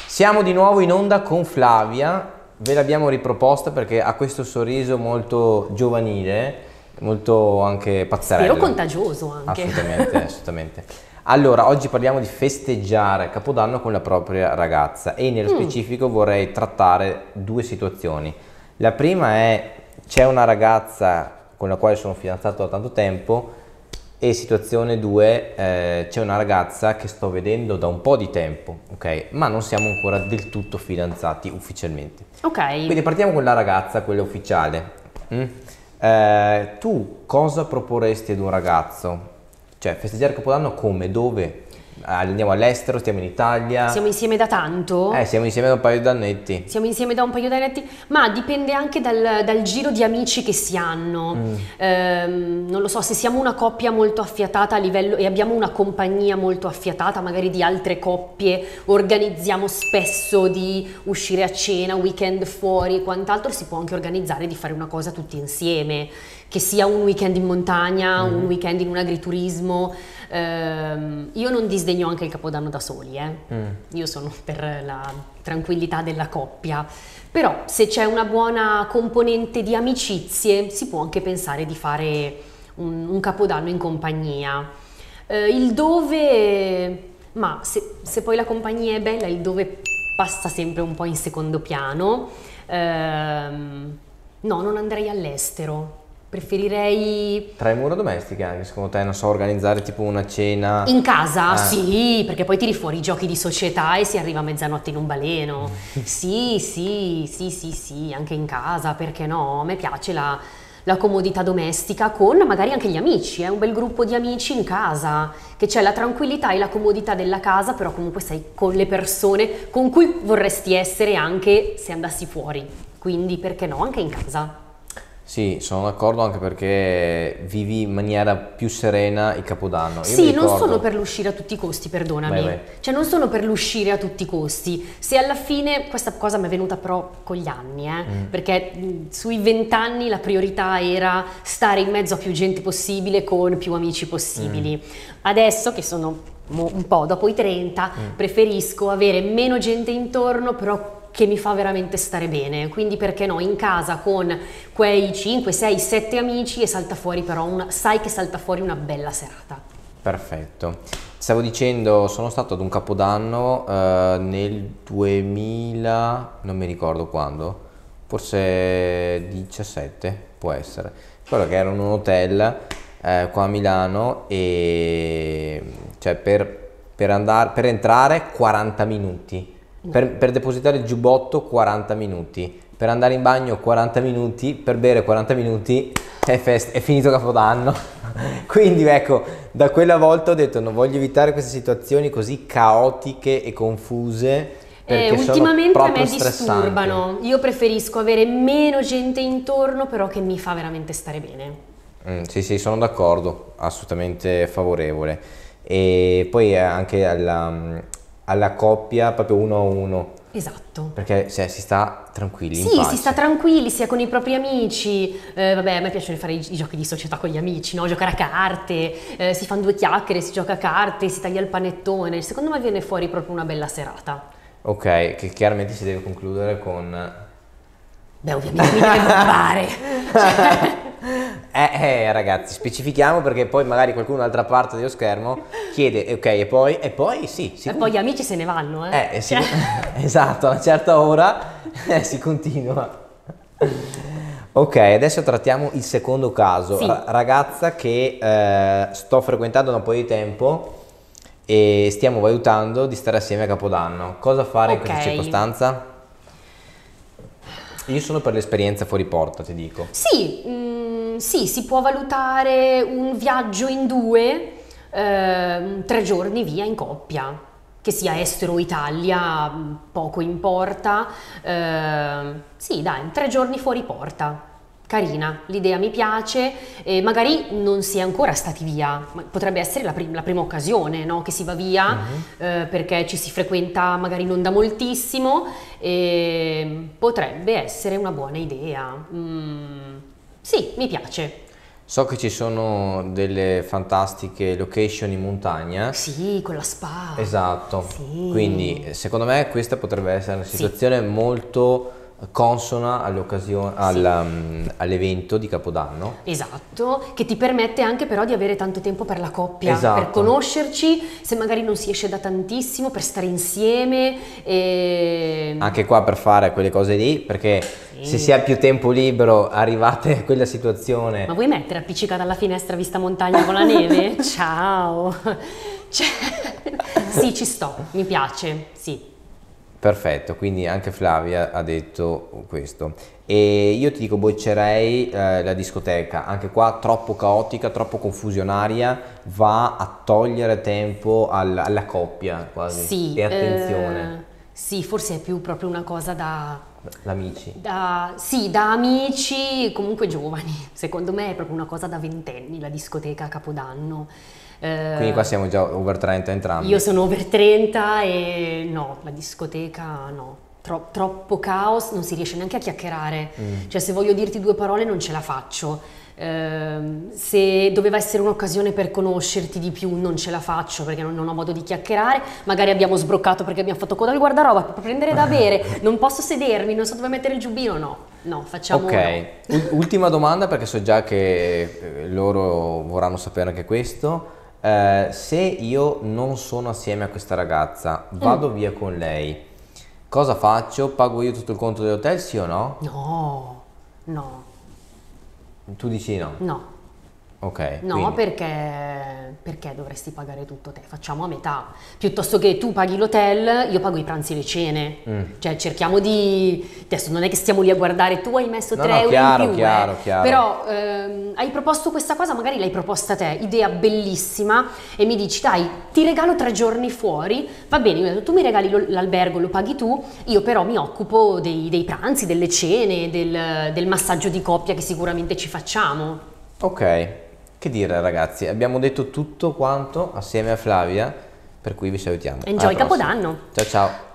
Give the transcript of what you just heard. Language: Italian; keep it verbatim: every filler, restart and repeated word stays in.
Siamo di nuovo in onda con Flavia, ve l'abbiamo riproposta perché ha questo sorriso molto giovanile, molto anche pazzerello. Spero contagioso anche. Assolutamente, assolutamente. Allora, oggi parliamo di festeggiare Capodanno con la propria ragazza e nello mm. specifico vorrei trattare due situazioni. La prima è, c'è una ragazza con la quale sono fidanzato da tanto tempo e situazione due, eh, c'è una ragazza che sto vedendo da un po' di tempo, ok? Ma non siamo ancora del tutto fidanzati ufficialmente. Ok. Quindi partiamo con la ragazza, quella ufficiale. Mm? Eh, tu cosa proporresti ad un ragazzo? Cioè, festeggiare Capodanno come? Dove? Andiamo all'estero? Stiamo in Italia? Siamo insieme da tanto? Eh, siamo insieme da un paio di annetti. Siamo insieme da un paio di annetti, ma dipende anche dal, dal giro di amici che si hanno. Mm. Ehm, non lo so, se siamo una coppia molto affiatata a livello e abbiamo una compagnia molto affiatata, magari di altre coppie, organizziamo spesso di uscire a cena, weekend fuori e quant'altro, si può anche organizzare di fare una cosa tutti insieme, che sia un weekend in montagna, mm. un weekend in un agriturismo. Uh, io non disdegno anche il Capodanno da soli, eh. mm. Io sono per la tranquillità della coppia, però se c'è una buona componente di amicizie si può anche pensare di fare un, un Capodanno in compagnia. Uh, il dove, ma se, se poi la compagnia è bella, il dove passa sempre un po' in secondo piano. Uh, no, non andrei all'estero. Preferirei... Tra le mura domestiche anche, secondo te, non so, organizzare tipo una cena... In casa? Eh. Sì, perché poi tiri fuori i giochi di società e si arriva a mezzanotte in un baleno. Sì, sì, sì, sì, sì, anche in casa, perché no? A me piace la, la comodità domestica con magari anche gli amici, eh? Un bel gruppo di amici in casa, che c'è la tranquillità e la comodità della casa, però comunque sei con le persone con cui vorresti essere anche se andassi fuori. Quindi perché no? Anche in casa. Sì, sono d'accordo anche perché vivi in maniera più serena il Capodanno. Io sì, ricordo... non sono per l'uscire a tutti i costi, perdonami. Vai, vai. Cioè non sono per l'uscire a tutti i costi. Se alla fine, questa cosa mi è venuta però con gli anni, eh, mm. perché mh, sui vent'anni la priorità era stare in mezzo a più gente possibile con più amici possibili. Mm. Adesso che sono un po' dopo i trenta, mm. preferisco avere meno gente intorno, però che mi fa veramente stare bene, quindi perché no, in casa con quei cinque, sei, sette amici e salta fuori però una, sai che salta fuori una bella serata. Perfetto. Stavo dicendo, sono stato ad un Capodanno eh, nel duemila, non mi ricordo quando, forse diciassette può essere, quello che era in un hotel eh, qua a Milano e cioè per, per, andare, per entrare quaranta minuti. Per, per depositare il giubbotto quaranta minuti, per andare in bagno quaranta minuti, per bere quaranta minuti, è, fest è finito Capodanno. Quindi ecco, da quella volta ho detto non voglio evitare queste situazioni così caotiche e confuse, perché eh, ultimamente sono a me stressanti. disturbano. Io preferisco avere meno gente intorno, però che mi fa veramente stare bene. Mm, sì, sì, sono d'accordo, assolutamente favorevole. E poi anche alla... alla coppia proprio uno a uno. Esatto. Perché cioè, si sta tranquilli, sì, in pace. si sta tranquilli, sia con i propri amici. Eh, vabbè, a me piace fare i, i giochi di società con gli amici, no? Giocare a carte, eh, si fanno due chiacchiere, si gioca a carte, si taglia il panettone. Secondo me viene fuori proprio una bella serata. Ok, che chiaramente si deve concludere con... Beh, ovviamente mi deve bombare. Cioè... Eh, eh, ragazzi, specifichiamo perché poi magari qualcuno dall'altra parte dello schermo chiede, ok, e poi? E poi sì. E poi gli amici se ne vanno, eh. eh si, esatto, a una certa ora eh, si continua. Ok, adesso trattiamo il secondo caso. Sì. Ragazza che eh, sto frequentando da un po' di tempo e stiamo valutando di stare assieme a Capodanno. Cosa fare okay. in questa circostanza? Io sono per l'esperienza fuori porta, ti dico. Sì, mh, sì, si può valutare un viaggio in due, eh, tre giorni via in coppia, che sia estero o Italia, poco importa. Eh, sì, dai, tre giorni fuori porta. Carina, l'idea mi piace, e magari non si è ancora stati via, ma potrebbe essere la, prim la prima occasione, no? Che si va via, uh-huh. eh, perché ci si frequenta magari non da moltissimo e potrebbe essere una buona idea. Mm, sì, mi piace. So che ci sono delle fantastiche location in montagna. Sì, con la spa. Esatto, Sì. quindi secondo me questa potrebbe essere una Sì. situazione molto consona all'occasione, Sì. al, um, all'evento di Capodanno. Esatto, che ti permette anche però di avere tanto tempo per la coppia, Esatto. per conoscerci, se magari non si esce da tantissimo, per stare insieme. E... Anche qua per fare quelle cose lì, perché Sì. se si ha più tempo libero arrivate a quella situazione. Ma vuoi mettere appiccicata alla finestra vista montagna con la neve? Ciao! Cioè, sì, ci sto, mi piace, sì. Perfetto, quindi anche Flavia ha detto questo. E io ti dico, boccerei eh, la discoteca, anche qua troppo caotica, troppo confusionaria, va a togliere tempo al- alla coppia quasi. Sì, E attenzione, eh, sì, forse è più proprio una cosa da, l'amici. da, sì, da amici, comunque giovani. Secondo me è proprio una cosa da ventenni, la discoteca a Capodanno. Eh, Quindi qua siamo già over trenta entrambi. Io sono over trenta e no, la discoteca no. Tro- troppo caos, non si riesce neanche a chiacchierare. Mm. Cioè, se voglio dirti due parole non ce la faccio. Ehm, se doveva essere un'occasione per conoscerti di più non ce la faccio perché non, non ho modo di chiacchierare. Magari abbiamo sbroccato perché abbiamo fatto coda al guardaroba per prendere da bere, non posso sedermi, non so dove mettere il giubbino, no. No, facciamo Ok, no. U- ultima domanda perché so già che eh, loro vorranno sapere anche questo. Eh, se io non sono assieme a questa ragazza, vado via con lei, cosa faccio? Pago io tutto il conto dell'hotel, sì o no? No, no, Tu dici no? no. Ok, No, quindi- perché, perché dovresti pagare tutto te? Facciamo a metà. Piuttosto che tu paghi l'hotel, io pago i pranzi e le cene. Mm. Cioè cerchiamo di... Adesso non è che stiamo lì a guardare, tu hai messo No, tre no, euro chiaro, in più. chiaro, eh. chiaro. Però ehm, hai proposto questa cosa, magari l'hai proposta te, idea bellissima, e mi dici dai, ti regalo tre giorni fuori, va bene, io ho detto, tu mi regali lo- l'albergo, lo paghi tu, io però mi occupo dei, dei pranzi, delle cene, del, del massaggio di coppia che sicuramente ci facciamo. Ok, che dire ragazzi, abbiamo detto tutto quanto assieme a Flavia, per cui vi salutiamo. Enjoy Alla prossima. Capodanno! Ciao ciao!